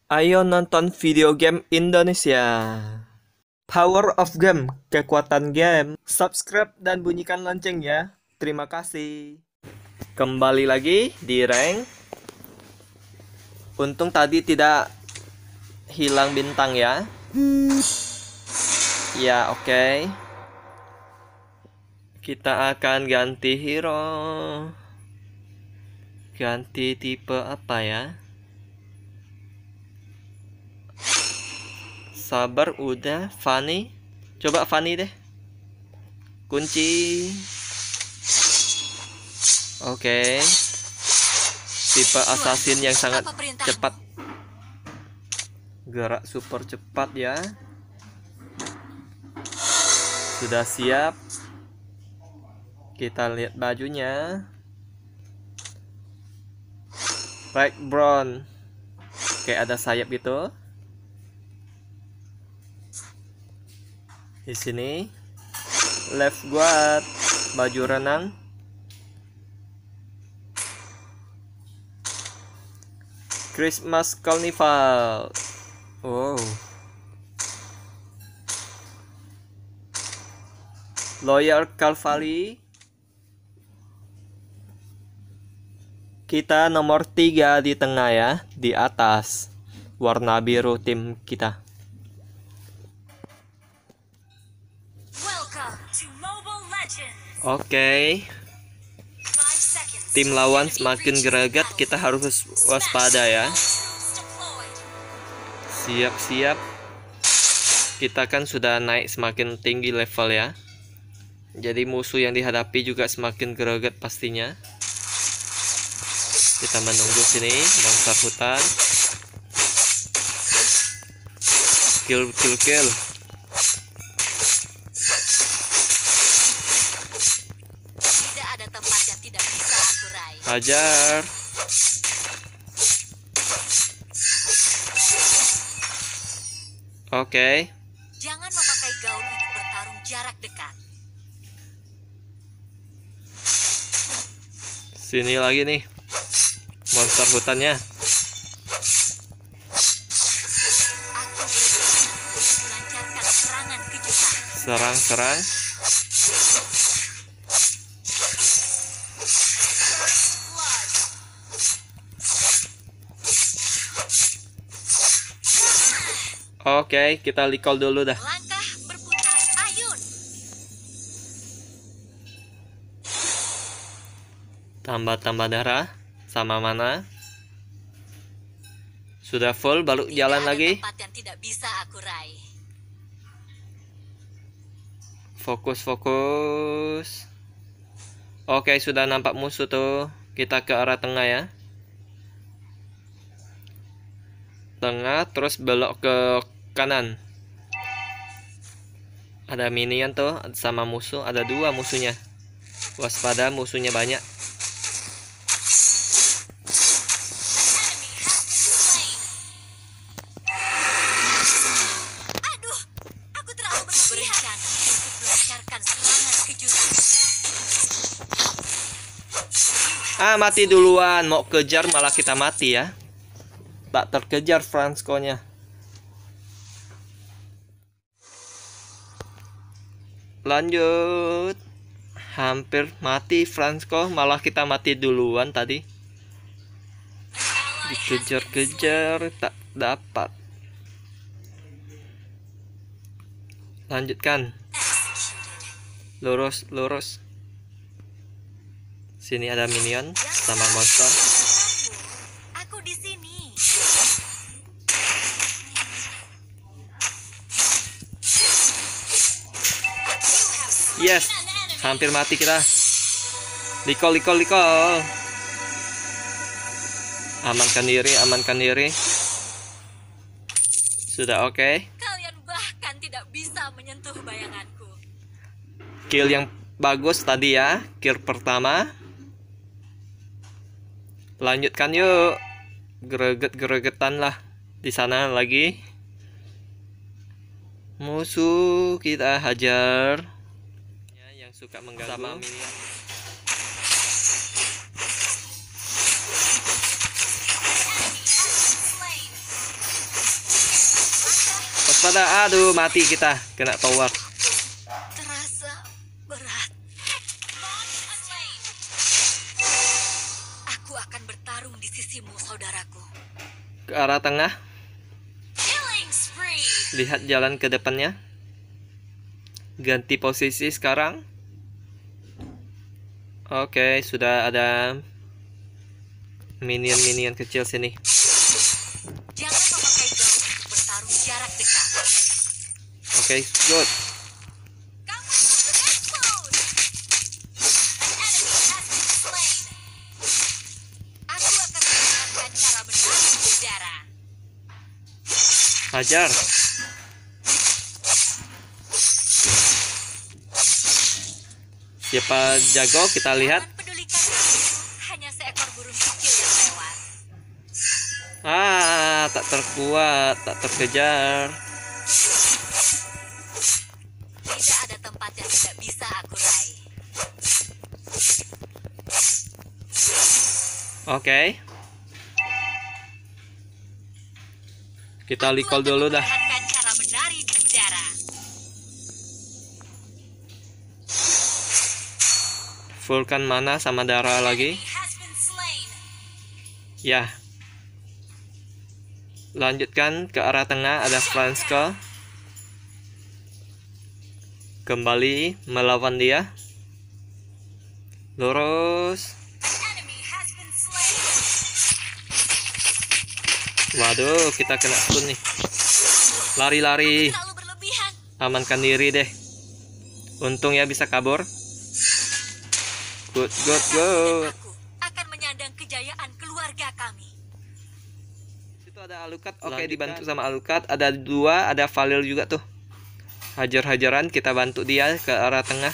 Ayo nonton video game Indonesia. Power of Game, kekuatan game. Subscribe dan bunyikan lonceng ya. Terima kasih. Kembali lagi di rank. Untung tadi tidak hilang bintang ya. Ya, oke. Kita akan ganti hero. Ganti tipe apa ya? Sabar udah, Fanny. Coba Fanny deh. Kunci. Oke. Tipe assassin yang sangat cepat. Gerak super cepat ya. Sudah siap. Kita lihat bajunya. Right brown. Kayak ada sayap gitu. Di sini left guard, baju renang. Christmas Carnival. Wow. Loyal Cavalry. Kita nomor 3 di tengah ya, di atas. Warna biru tim kita. Oke. Tim lawan semakin greget, kita harus waspada ya. Siap-siap. Kita kan sudah naik semakin tinggi level ya. Jadi musuh yang dihadapi juga semakin greget pastinya. Kita menunggu sini monster hutan. Kill. Hajar. Oke. Jangan memakai gaun untuk bertarung jarak dekat. Sini lagi nih. Monster hutannya. Aku melancarkan serangan kejutan. Serang. Oke, kita recall dulu dah. Langkah berputar ayun. Tambah darah. Sama mana? Sudah full, baru jalan lagi. Tempat yang tidak bisa aku raih. Fokus. Oke, sudah nampak musuh tuh. Kita ke arah tengah ya. Tengah, terus belok ke kanan. Ada minion tuh sama musuh. Ada 2 musuhnya. Waspada, musuhnya banyak. Mati duluan. Mau kejar malah kita mati ya. Tak terkejar Fransko-nya. Lanjut. Hampir mati Fransko, malah kita mati duluan tadi. Dikejar-kejar tak dapat. Lanjutkan. Lurus. Sini ada minion sama monster. Aku di sini. Yes, hampir mati kita. Recall. Amankan diri. Sudah oke. Kalian bahkan tidak bisa menyentuh bayanganku. Kill yang bagus tadi ya, kill pertama. Lanjutkan yuk. Gregetan lah di sana lagi. Musuh kita hajar. Yang suka mengganggu sama minion. waspada. Aduh, mati kita. Kena tower. Terasa berat. Aku akan bertarung di sisimu, saudaraku. Ke arah tengah. Killing spree. Lihat jalan ke depannya. Ganti posisi sekarang. Oke, sudah ada minion-minion kecil sini. Jangan memakai gaun untuk bertarung jarak dekat. Oke, good. Kamu harus explode. An enemy has been slain. Aku akan mengajarkan cara menari di udara. Hajar. Siapa jago kita lihat. Jangan pedulikan aku, hanya seekor burung kecil yang lewat. Tak terkuat, tak terkejar. Tidak ada tempat yang tidak bisa aku raih. Oke. Kita recall dulu dah. Memperlihatkan cara menari di udara. Fullkan mana sama darah lagi. Enemy has been slain. Ya. Lanjutkan ke arah tengah, ada Franska. Kembali melawan dia. Lurus. An enemy has been slain. Waduh, kita kena stun nih. Lari-lari. Terlalu berlebihan. Amankan diri deh. Untung ya bisa kabur. Good. Aku akan menyandang kejayaan keluarga kami. Itu ada Alucard. Oke, dibantu sama Alucard. Ada dua, ada Valil juga tuh. Hajar-hajaran, kita bantu dia ke arah tengah.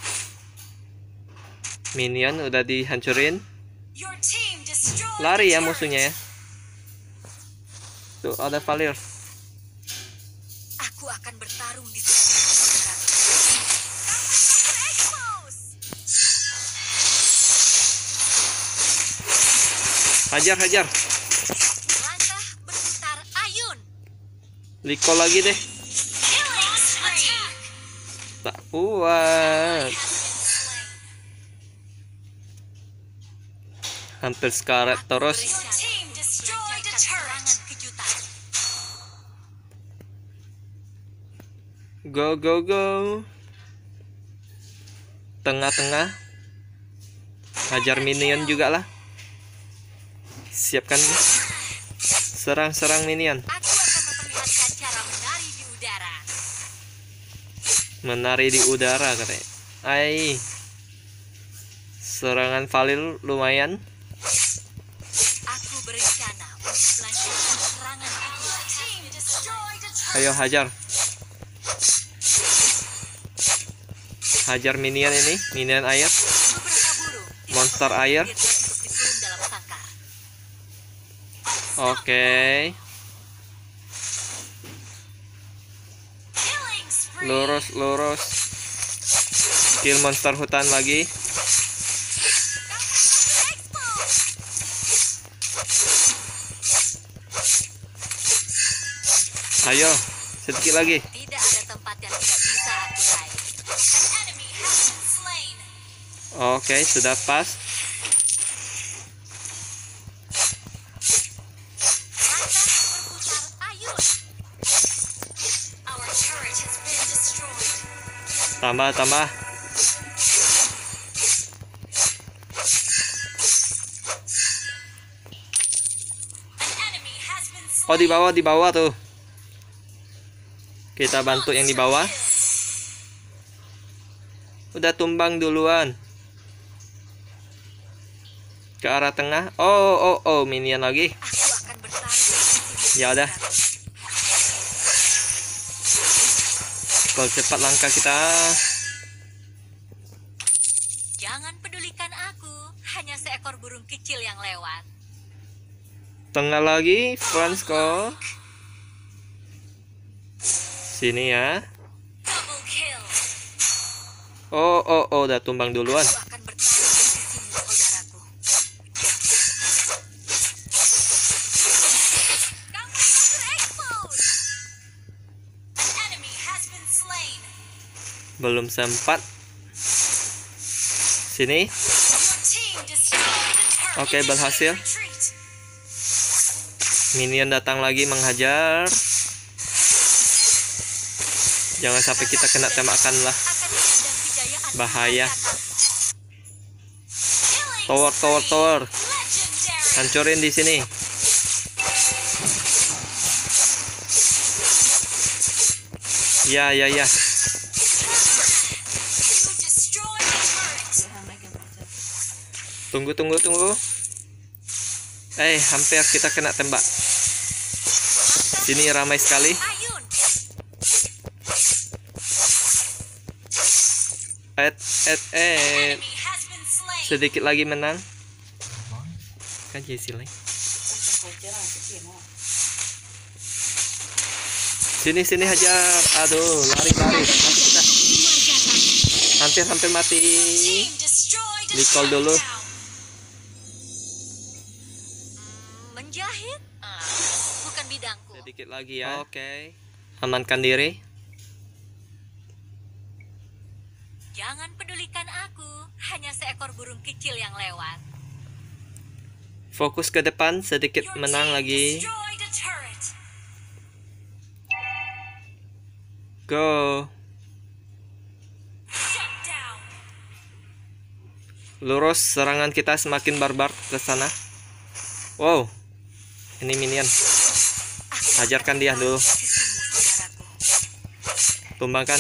Minion udah dihancurin. Your team destroyed Lari the ya turret. musuhnya ya. Tuh ada Valil. Aku akan bertarung di sisi saudaraku. Kamu expose. Hajar. Langkah berputar ayun. Liko lagi deh. Killing spree. Tak kuat. Has been slain. Hampir sekarat terus. Your team destroyed a turret. Kejutan. Go. Tengah-tengah. Hajar minion juga lah. Siapkan. Serang minion. Aku akan memperlihatkan cara menari di udara. Menari di udara katanya. Serangan Valil lumayan. Aku berencana untuk melancarkan serangan kedua. Team destroyed a turret. Ayo hajar. Hajar minion ini, minion air, Beberapa burung tidak monster memiliki air. untuk dikurung dalam sangkar. Oke. Killing spree. Lurus. Kill monster hutan lagi. Expose. Ayo, sedikit lagi. Tidak ada tempat yang tidak bisa aku raih. An enemy has been slain. Oke, sudah pas. Langkah berputar ayun. Our turret has been destroyed. Tambah. An enemy has been slain. Oh, di bawah tuh. Kita bantu yang di bawah. Udah tumbang duluan. Ke arah tengah. Oh, minion lagi. Aku akan bertarung. Ya udah. Kalau cepat langkah kita. Jangan pedulikan aku, hanya seekor burung kecil yang lewat. Tengah lagi, Fransko. Sini ya. Double kill. Oh, udah tumbang duluan. Aku akan bertarung di sisimu, saudaraku. Kamu terekspos. Belum sempat. Sini. Oke, berhasil. Minion datang lagi menghajar. Jangan sampai kita kena tembakan lah. Bahaya. Tower. Hancurin di sini. Ya. Tunggu. Hampir kita kena tembak. Sini ramai sekali. Sedikit lagi menang. Kan Jessil. Sini hajar. Aduh, lari. Hampir mati. Recall dulu. Menjahit? Bukan bidangku. Sedikit lagi ya. Oke. Amankan diri. Jangan pedulikan aku. Hanya seekor burung kecil yang lewat. Fokus ke depan, sedikit menang lagi. Go. Lurus, serangan kita semakin barbar ke sana. Wow. Ini minion. Hajarkan dia dulu. Tumbangkan.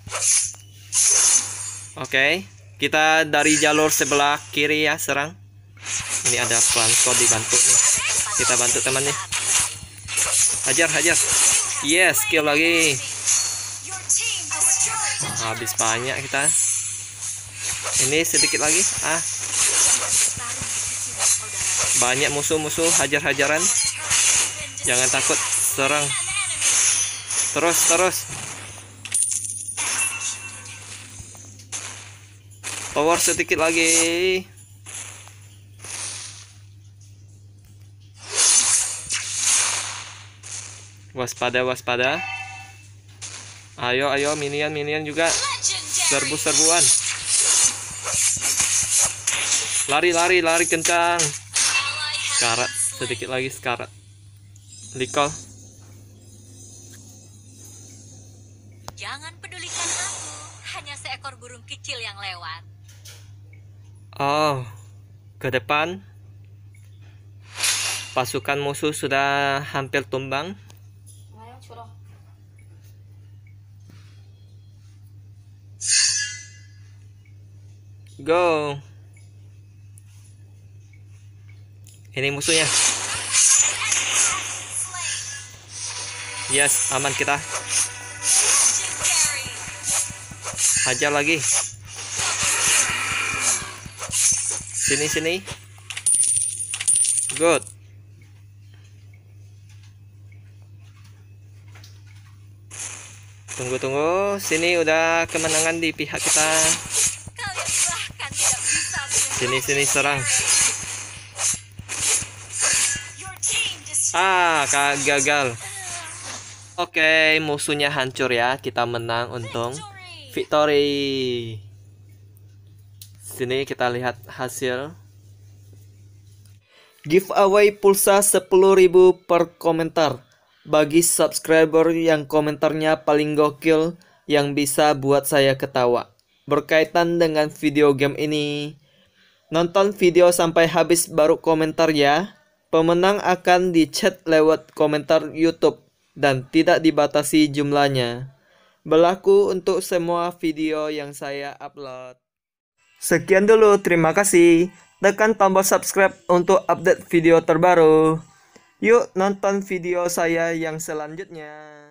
Oke. Kita dari jalur sebelah kiri ya, serang. Ini ada Franco dibantu nih. Kita bantu temannya. Hajar. Yes, kill lagi. Habis banyak kita. Ini sedikit lagi. Banyak musuh-musuh, hajar-hajaran. Jangan takut, serang. Terus. Power sedikit lagi. Waspada. Ayo minion juga. Serbu-serbuan. Lari kencang. Sekarat, sedikit lagi sekarat. Recall. Jangan pedulikan aku. Hanya seekor burung kecil yang lewat. Oh, ke depan. Pasukan musuh sudah hampir tumbang. Go. Ini musuhnya. Yes, aman kita. Hajar lagi. Sini. Good. Tunggu. Sini udah kemenangan di pihak kita. Sini serang. Gagal. Oke, musuhnya hancur ya. Kita menang, untung. Victory. Sini kita lihat hasil. Giveaway pulsa 10.000 per komentar. Bagi subscriber yang komentarnya paling gokil, yang bisa buat saya ketawa. Berkaitan dengan video game ini, nonton video sampai habis baru komentar ya. Pemenang akan dicat lewat komentar YouTube dan tidak dibatasi jumlahnya. Berlaku untuk semua video yang saya upload. Sekian dulu, terima kasih. Tekan tombol subscribe untuk update video terbaru. Yuk nonton video saya yang selanjutnya.